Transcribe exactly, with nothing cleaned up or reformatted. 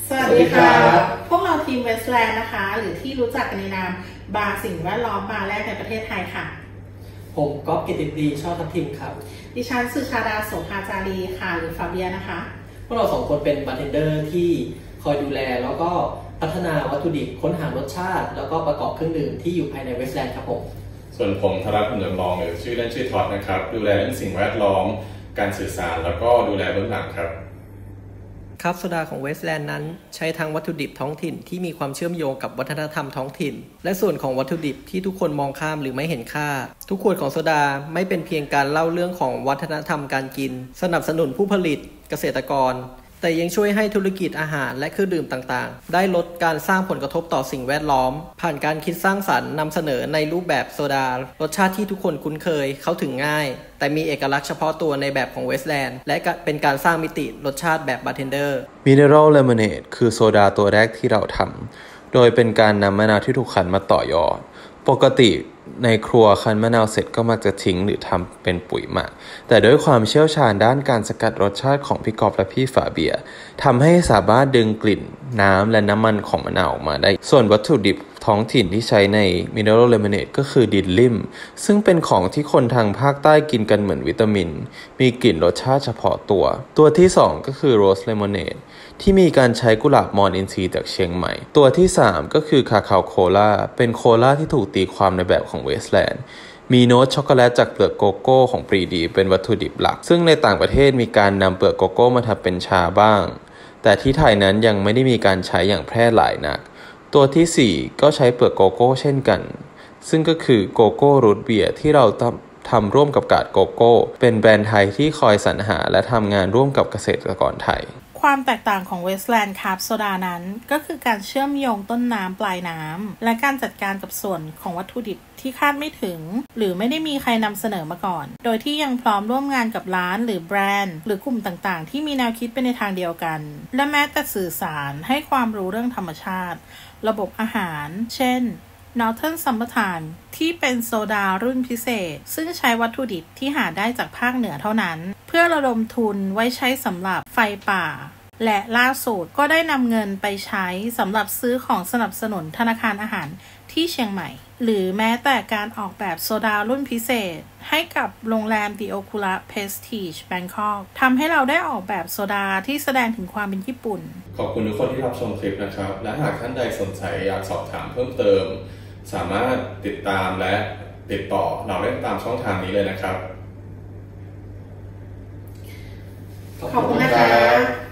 สวัสดีครับพวกเราทีมเวสแลนด์นะคะหรือที่รู้จักกันในนามบาร์สิ่งแวดล้อมบาร์แรกในประเทศไทยค่ะผมก๊อฟกิติดีชอบทัพทิมครับดิฉันสุชาดาโสภาจารีค่ะหรือฟาเบียนะคะพวกเราสองคนเป็นบาร์เทนเดอร์ที่คอยดูแลแล้วก็พัฒนาวัตถุดิบค้นหารสชาติแล้วก็ประกอบเครื่องดื่มที่อยู่ภายในเวสแลนด์ครับผมส่วนผมธรัตน์ผลจำลองหรือชื่อเล่นชื่อท็อตนะครับดูแลเรื่องสิ่งแวดล้อมการสื่อสารแล้วก็ดูแลเบื้องหลังครับครับโซดาของเวสแลนด์นั้นใช้ทั้งวัตถุดิบท้องถิ่นที่มีความเชื่อมโยงกับวัฒนธรรมท้องถิ่นและส่วนของวัตถุดิบที่ทุกคนมองข้ามหรือไม่เห็นค่าทุกขวดของโซดาไม่เป็นเพียงการเล่าเรื่องของวัฒนธรรมการกินสนับสนุนผู้ผลิตเกษตรกรแต่ยังช่วยให้ธุรกิจอาหารและเครื่องดื่มต่างๆได้ลดการสร้างผลกระทบต่อสิ่งแวดล้อมผ่านการคิดสร้างสรรค์นำเสนอในรูปแบบโซดารสชาติที่ทุกคนคุ้นเคยเข้าถึงง่ายแต่มีเอกลักษณ์เฉพาะตัวในแบบของเวสแลนด์และเป็นการสร้างมิติรสชาติแบบบาร์เทนเดอร์ Mineral Lemonade คือโซดาตัวแรกที่เราทำโดยเป็นการนำมะนาวที่ถูกคั้นมาต่อยอดปกติในครัวคั้นมะนาวเสร็จก็มักจะทิ้งหรือทำเป็นปุ๋ยหมักแต่ด้วยความเชี่ยวชาญด้านการสกัดรสชาติของพี่กอฟและพี่ฝาเบียทำให้สามารถดึงกลิ่นน้ำและน้ำมันของมะนาวออกมาได้ส่วนวัตถุดิบท้องถิ่นที่ใช้ใน Mineral Lemonade ก็คือดินลิ่มซึ่งเป็นของที่คนทางภาคใต้กินกันเหมือนวิตามินมีกลิ่นรสชาติเฉพาะตัวตัวที่สองก็คือ Rose Lemonade ที่มีการใช้กุหลาบมอนอินทรีจากเชียงใหม่ตัวที่สามก็คือคาคาโคลาเป็นโคลาที่ถูกตีความในแบบของเวสแลนด์มีโน้ตช็อกโกแลตจากเปลือกโกโก้ของปรีดีเป็นวัตถุดิบหลักซึ่งในต่างประเทศมีการนำเปลือกโกโก้มาทำเป็นชาบ้างแต่ที่ไทยนั้นยังไม่ได้มีการใช้อย่างแพร่หลายนักตัวที่สี่ก็ใช้เปลือกโกโก้เช่นกันซึ่งก็คือโกโก้รูทเบียร์ที่เราทำร่วมกับกาดโกโก้เป็นแบรนด์ไทยที่คอยสรรหาและทำงานร่วมกับเกษตรกรไทยความแตกต่างของเวสแลนด์คราฟต์โซดานั้นก็คือการเชื่อมโยงต้นน้ำปลายน้ำและการจัดการกับส่วนของวัตถุดิบที่คาดไม่ถึงหรือไม่ได้มีใครนำเสนอมาก่อนโดยที่ยังพร้อมร่วมงานกับร้านหรือแบรนด์หรือกลุ่มต่างๆที่มีแนวคิดไปในทางเดียวกันและแม้แต่สื่อสารให้ความรู้เรื่องธรรมชาติระบบอาหารเช่นNorthern Summertime ที่เป็นโซดารุ่นพิเศษซึ่งใช้วัตถุดิบที่หาได้จากภาคเหนือเท่านั้นเพื่อระดมทุนไว้ใช้สำหรับไฟป่าและล่าสุดก็ได้นำเงินไปใช้สำหรับซื้อของสนับสนุนธนาคารอาหารที่เชียงใหม่หรือแม้แต่การออกแบบโซดารุ่นพิเศษให้กับโรงแรม The Okura Prestige Bangkok ทำให้เราได้ออกแบบโซดาที่แสดงถึงความเป็นญี่ปุ่นขอบคุณทุกคนที่รับชมคลิปนะครับและหากท่านใดสนใจอยากสอบถามเพิ่มเติมสามารถติดตามและติดต่อเราได้ตามช่องทางนี้เลยนะครับขอบคุณนะคะ